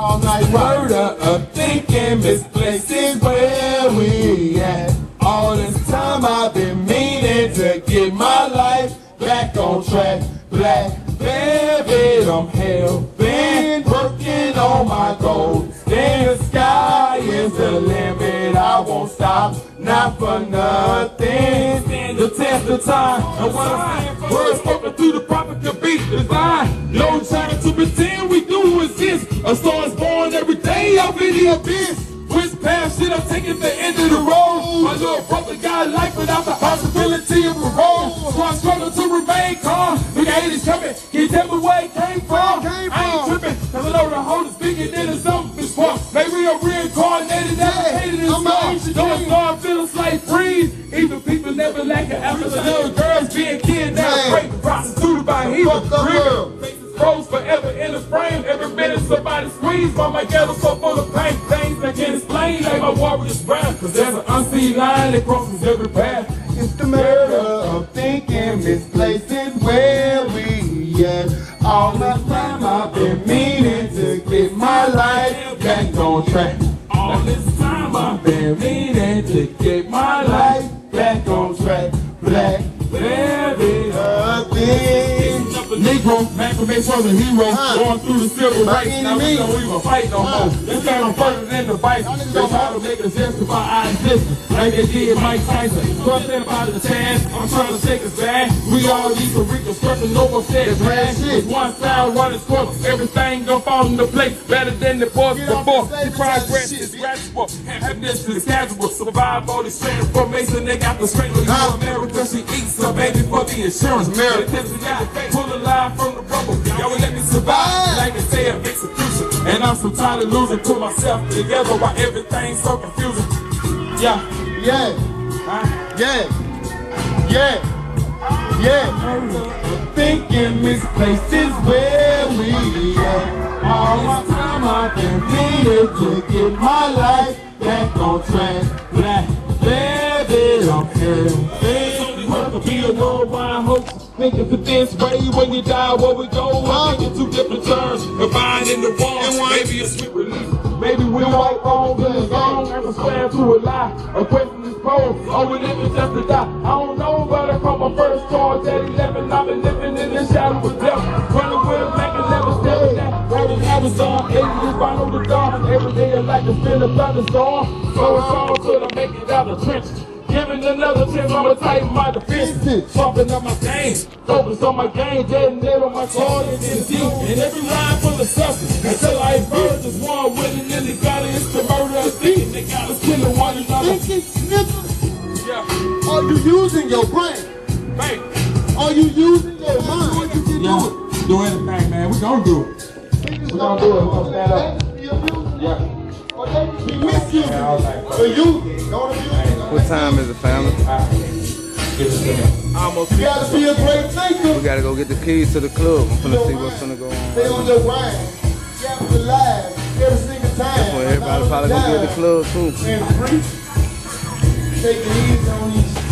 all night murder of thinking misplaced is where we at. All this time I've been meaning to get my life back on track. Black velvet, I'm hell-bent, working on my goals. Then the sky is the limit, I won't stop, not for nothing. Stand the test of time, and what I'm saying, words spoken through the prophet can be designed. No trying to pretend we do exist. A star is born every day out in the abyss. Which path should I take at the end of the road? My little brother got life without the possibility of parole. So I struggle to remain calm. Look at haters coming, can you tell me where it came from? I ain't tripping, cause I know the hold is bigger than the selfish form. Maybe I'm reincarnated, never hated in storm. Don't start feeling like freeze. Even people never lack an after the little girls being kidnapped, raped, prostituted by heathens. Froze forever in the frame. Every minute somebody squeezed by my ghetto so full of pain. Things I can't explain like my warrior's breath. Cause there's an unseen line that crosses every path. It's the murder of thinking misplaced is where we at. All the time I've been meaning to get my life back on track. All this time I've been meaning to get my life back on track. Black velvet of things. Negro, Malcolm X was a hero, going through the civil rights. Now we don't even fight no more. This time I'm further than the fight. They try to make us justify our existence, like they did Mike Tyson. Something about the chance, I'm trying to take us back. We all need to reconstruct no more said trash. It's one sound running squirrel, everything gon' fall into place. Better than the boys before. The progress is gradual, happiness is casual. Survive all this transformation, they got the strength of America. She eats her baby for the insurance. Pull the line from the rubble, y'all will let me survive like they say of execution. And I'm so tired of losing, put myself together while everything's so confusing. Yeah, thinking misplaced is where we at. All my time I've been needed to get my life back on track. Black velvet, I'm hell-bent. Be a worldwide hope. Thinking for this way, when you die, where we go? I'm thinking two different turns, combined in the wall. Maybe a sweet release. Maybe we're right wrong in the zone. And I swear to a lie. A question is posed. Oh, we live just to die. I don't know, but I caught my first charge at 11. I've been living in the shadow of death. Running with a back and never stepping down. Rolling Amazon, 80 is right on the dawn. Every day I like to feel a thunderstorm. So it's on till I make it out the trenches. Giving another chance, I'ma tighten my defenses. Sharpen up my game, focus on my game, dead nail on my card and then deep. And every line full of substance, until I emerge, just one winning and they got it, it's the murder of thief. They got us killing one another. Are you using your brain? Right. Are you using your mind? Do anything, man. We gonna do it. We gonna do it. We gonna stand up. Yeah. We miss you. For you. Don't abuse it. What time is it, family? You gotta be a great thinker. We gotta go get the keys to the club. I'm finna see what's gonna go on. Stay on your grind. You have to live every single time. That's when everybody probably gonna get the club too. Take it easy on these